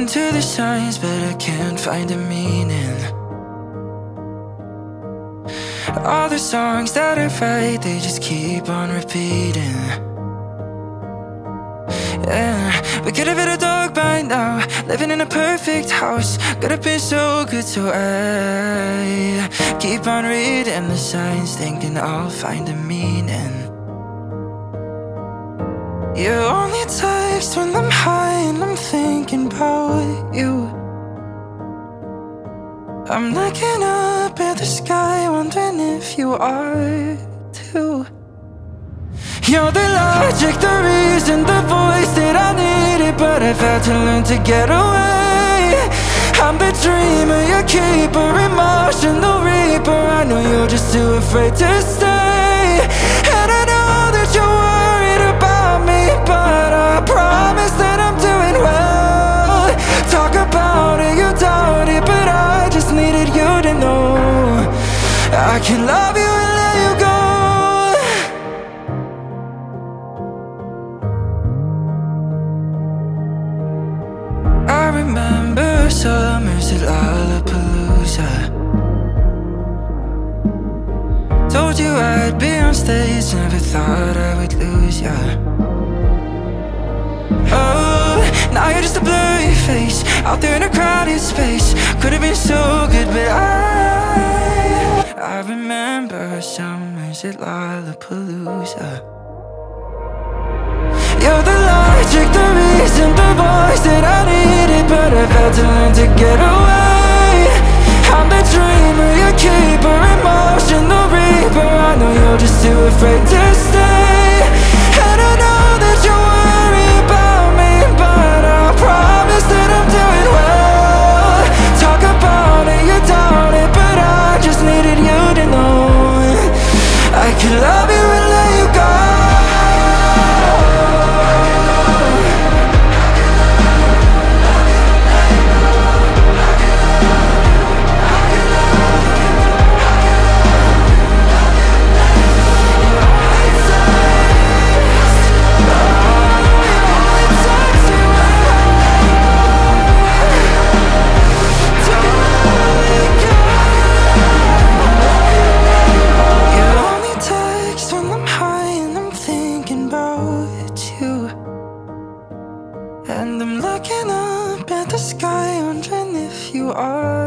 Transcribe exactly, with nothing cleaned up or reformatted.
listen to the signs, but I can't find a meaning. All the songs that I write, they just keep on repeating. Yeah, we could have been a dog by now, living in a perfect house. Could have been so good, so I keep on reading the signs, thinking I'll find a meaning. You only text when I'm high and I'm thinking about you. I'm looking up at the sky, wondering if you are too. You're the logic, the reason, the voice that I needed, but I've had to learn to get away. I'm the dreamer, your keeper, emotional reaper. I know you're just too afraid to stay. And I know that you're worried about me, but I promise that I'm doing well. Talk about it, you doubt it, but I just needed you to know I can love you and let you go. I remember summers at Lollapalooza. Told you I'd be on stage, never thought I would lose ya. Oh, now you're just a blurry face, out there in a crowded space. Could've been so good, but I I remember summers at Lollapalooza. You're the logic, the reason, the voice that I needed, but I've had to learn to get away. I'm the dreamer, your keeper, emotional reaper. I know you're just too afraid to stay. And I know that you worry about me, but I promise that I'm doing well. Talk about it, you doubt it, but I just needed you to know I can love you and let you go. And I'm looking up at the sky, wondering if you are